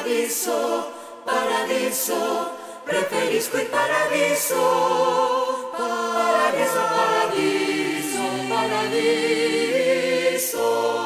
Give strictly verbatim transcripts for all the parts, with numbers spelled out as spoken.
Paradiso, paradiso, preferisco il paradiso. Paradiso, paradiso, paradiso.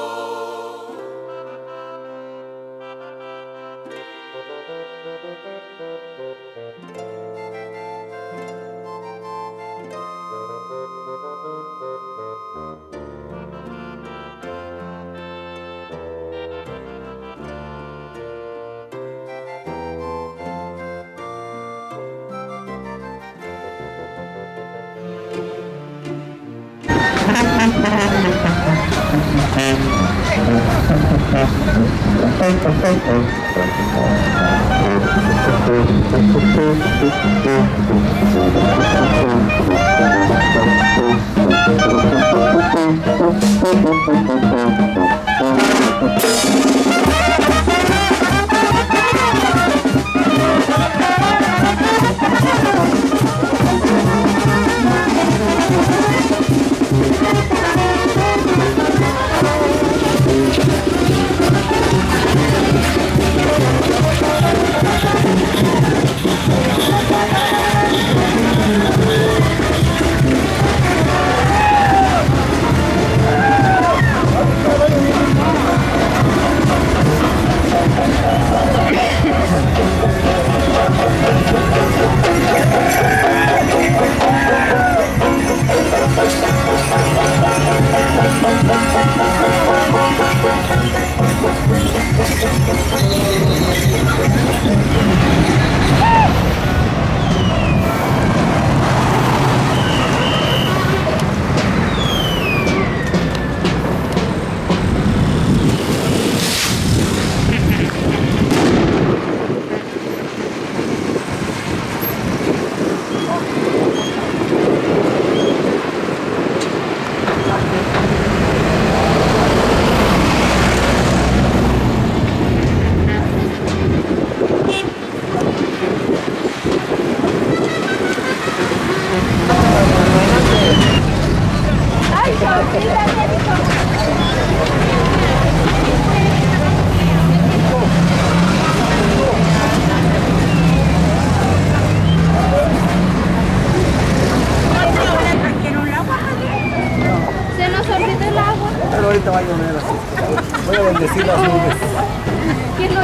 Voy a bendecir las nubes. ¿Quién lo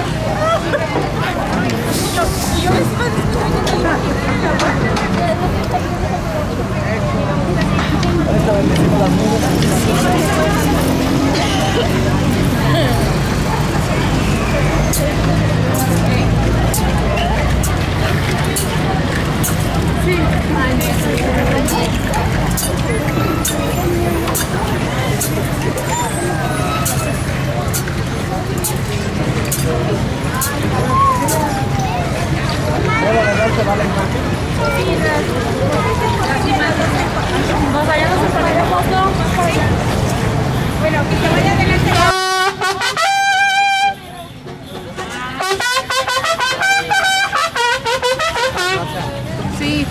Ahorita bendecimos las nubes. Nos vayamos a poner foto. Bueno, que se vaya adelante. Sí.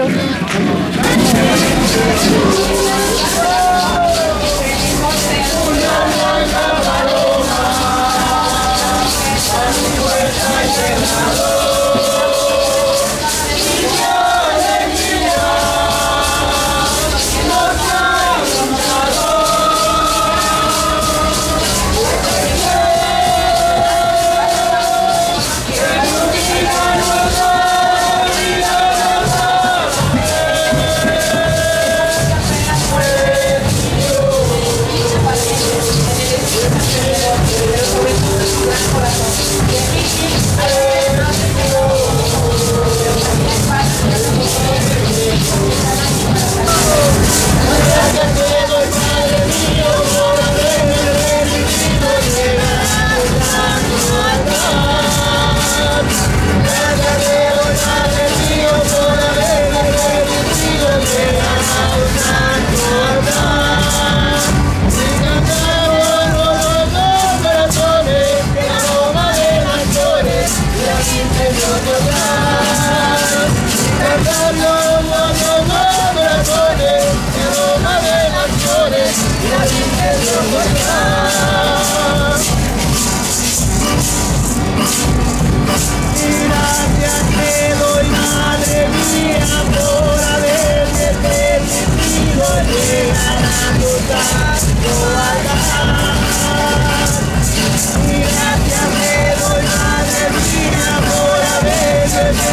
Gracias te doy, madre mía, por haberme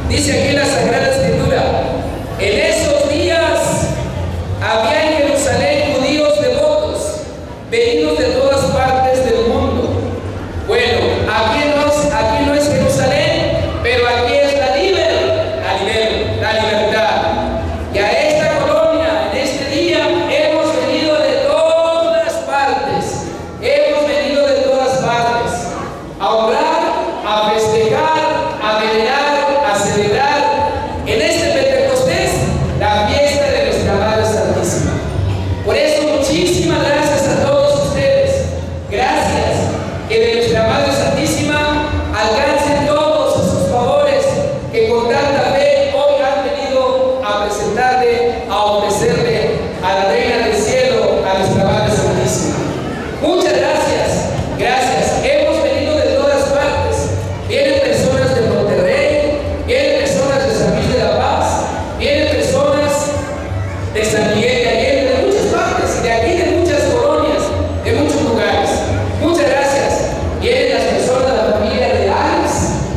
Dice aquí en la Sagrada Escritura: en esos días había en Jerusalén judíos devotos, venidos de todas partes del mundo. Bueno, aquí no es, aquí no es Jerusalén, pero aquí es la liber, la, liber, la libertad. Y a esta colonia, en este día, hemos venido de todas partes, hemos venido de todas partes, a orar, a festejar, a venerar, a celebrar en este Pentecostés la fiesta de nuestra Madre Santísima. Por eso, muchísimas gracias a todos ustedes. Gracias, que de nuestra Madre Santísima alcancen todos esos favores que con tanta fe hoy han venido a presentarle, a ofrecerle a la Reina del Cielo, a nuestra Madre Santísima. Muchas gracias, gracias. Hemos venido de todas partes. Vienen personas de Monterrey, vienen personas de San Luis de la Paz, vienen personas de San Miguel de Allende, de muchas partes, de aquí, de muchas colonias, de muchos lugares. Muchas gracias. Vienen las personas de la familia de Alex,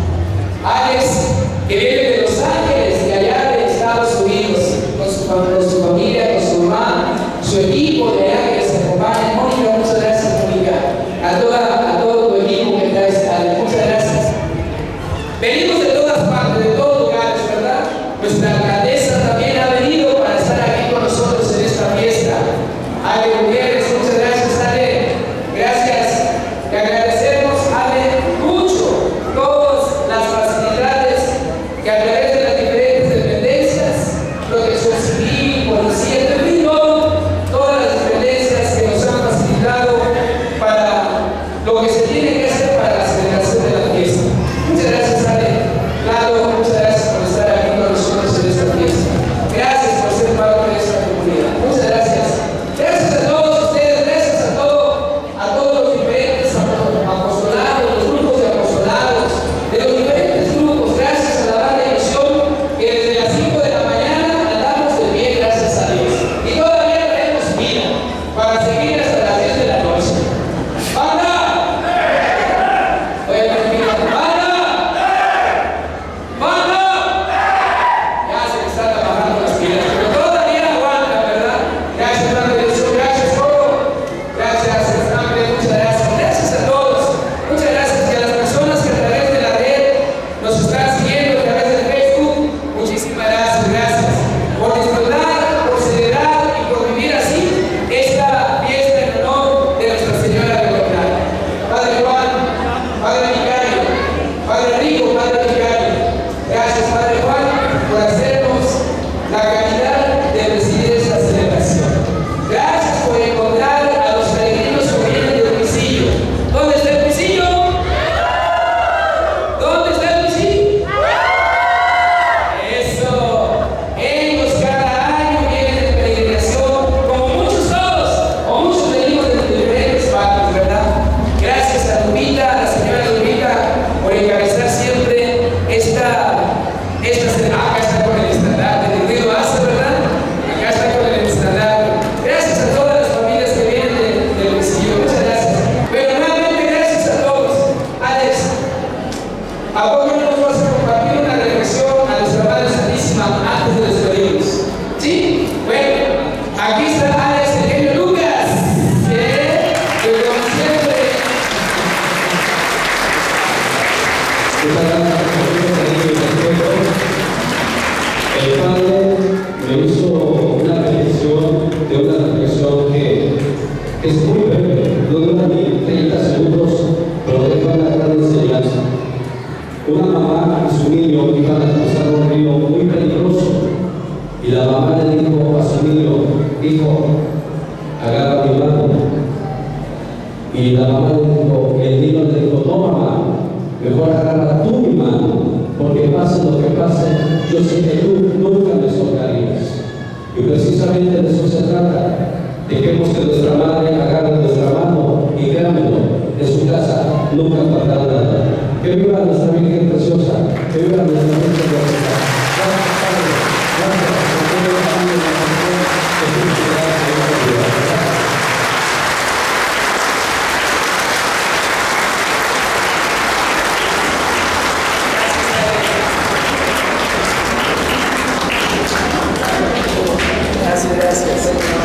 Alex, que viene de Los Ángeles, de allá de Estados Unidos, con su, con su familia, con su mamá, su equipo de allá que les acompaña. Mónica, muchas gracias, Mónica. A, toda, a todo tu equipo que traes, Alex, muchas gracias. Venimos de todas partes, de todos lugares, ¿verdad? Nuestra alcaldesa también ha venido para estar aquí con nosotros en esta fiesta. Ale Gutiérrez, muchas gracias, Ale. Gracias. Te agradecemos, Ale, mucho todas las facilidades que a través de las diferentes dependencias, protección civil, policía, en fin, todas las dependencias que nos han facilitado para lo que se tiene que hacer para la celebración de la fiesta. Muchas gracias, Ale. Claro, muchas gracias por estar aquí con nosotros en esta fiesta. Gracias por ser parte de esta comunidad. Muchas gracias. Gracias a todos ustedes, gracias a, todo, a todos los diferentes apostolados, los grupos de apostolados, de los diferentes grupos. Gracias a la banda de misión que desde las cinco de la mañana andamos de pie, gracias a Dios. Y todavía tenemos vida para seguir hasta las diez de la noche. ¡Banda! Oye, mira, ¡banda! ¡Banda! Ya se me están bajando las pilas, pero todavía aguanta, ¿verdad? Gracias, Padre de Dios, gracias, Coro. Gracias, Estambre, muchas gracias. Gracias a todos. Muchas gracias que a las personas que a través de la red nos están siguiendo, a través de Facebook, muchísimas gracias, gracias por disfrutar, por celebrar y por vivir así esta fiesta en honor de Nuestra Señora de Guadalupe. Padre Juan, Padre Vicario, Padre Rico, Padre Vicario, gracias, Padre Juan, por hacernos la calidad de presidir esta celebración. Gracias por encontrar a los peregrinos que vienen del Pisillo. ¿Dónde está el Pisillo? ¿Dónde está el Pisillo? Eso. Ellos cada año vienen de peregrinación, como muchos todos, o muchos venimos de diferentes partes, ¿verdad? Gracias a Lupita, a la señora Lupita, por encabezar siempre esta, esta celebración. Acá está con el estandarte, de Río Hace, ¿verdad? Acá está con el estandarte. Gracias a todas las familias que vienen de- del Pisillo, muchas gracias. Pero nuevamente gracias a todos. Alex, ¿a poco no nos vas a compartir una reflexión a nuestra Madre Santísima antes de despedirnos? ¿Sí? Bueno, aquí está Alex, el genio Lucas, que, que como siempre. El Padre me hizo una petición de una reflexión que es muy breve, no dura ni treinta segundos, pero deja una gran enseñanza. Una mamá y su niño iban a cruzar un río muy peligroso y la mamá le dijo a su niño: hijo, agarra mi mano. Y la mamá le dijo, el niño le dijo: no, mamá, mejor agarra tú mi mano, porque pase lo que pase, yo sé que tú nunca me soltarías. Y precisamente de eso se trata. Dejemos que nuestra madre agarre nuestra mano y créanmelo, de su casa nunca faltará nada. Que viva nuestra Virgen preciosa, que viva nuestra Virgen preciosa. Gracias, Padre. Gracias por todo el cambio de la nación que tú nos das en esta vida. Gracias, Señor.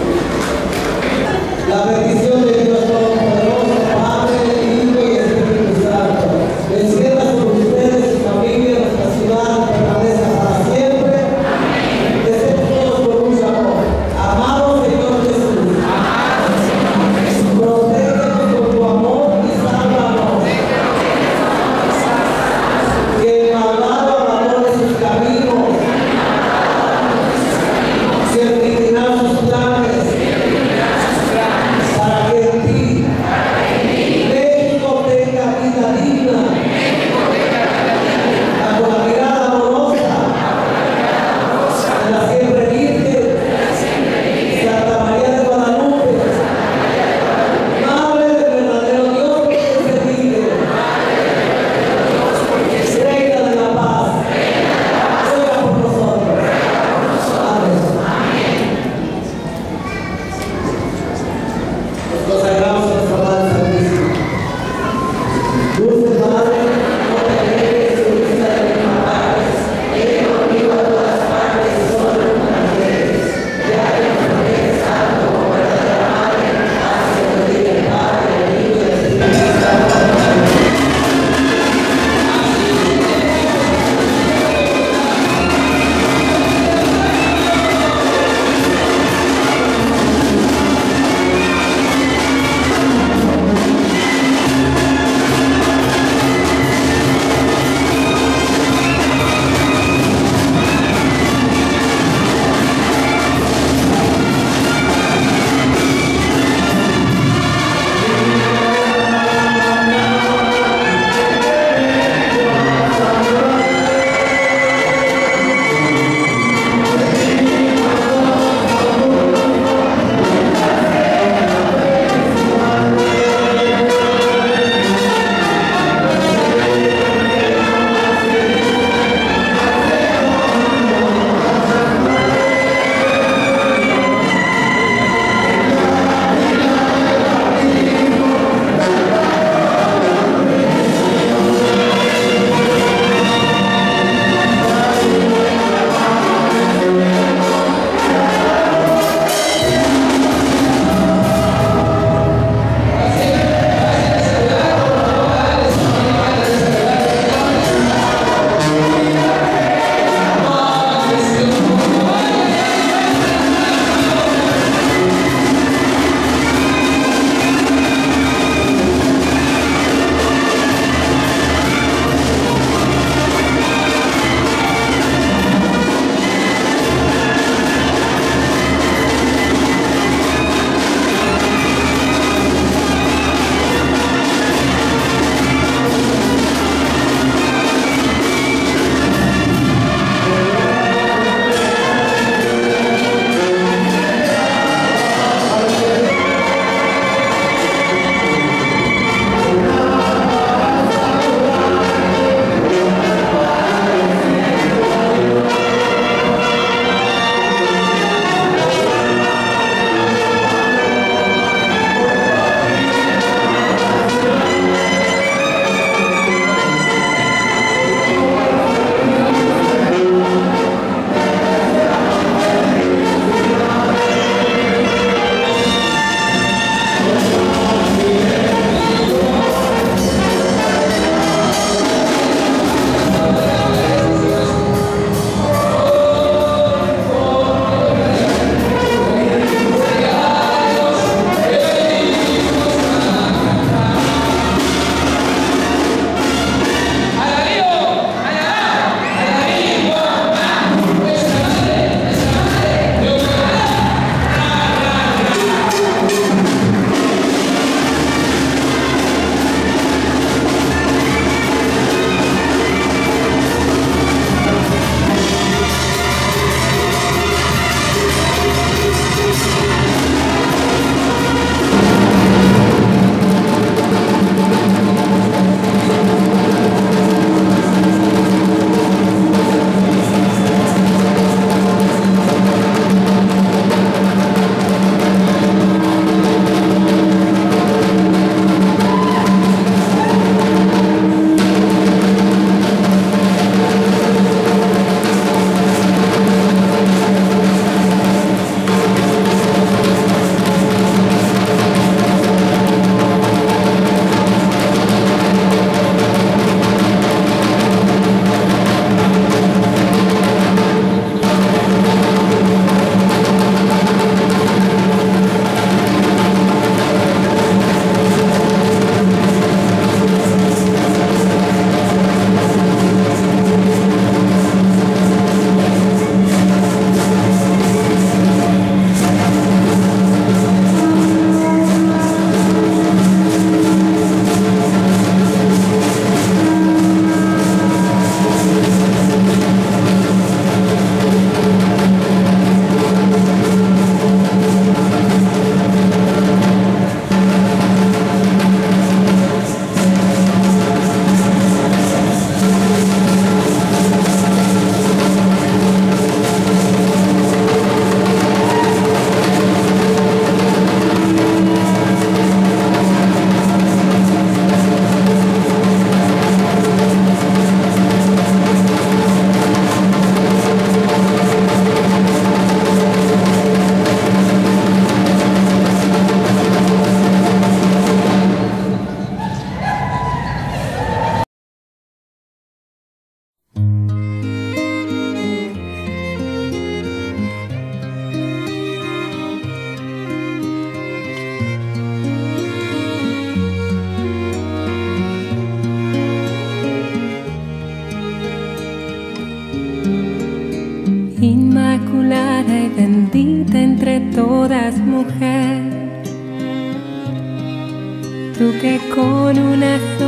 La bendición de Dios Todopoderoso, Padre, Hijo y Espíritu Santo, descienda sobre ustedes, su familia, nuestra ciudad, permanezca para siempre. Deseo todos por un amor. Amado Señor Jesús, protégenos con tu amor y sálvanos. Que el malvado abandone sus caminos. Si el criminal y bendita entre todas, mujer. Tú que con una sola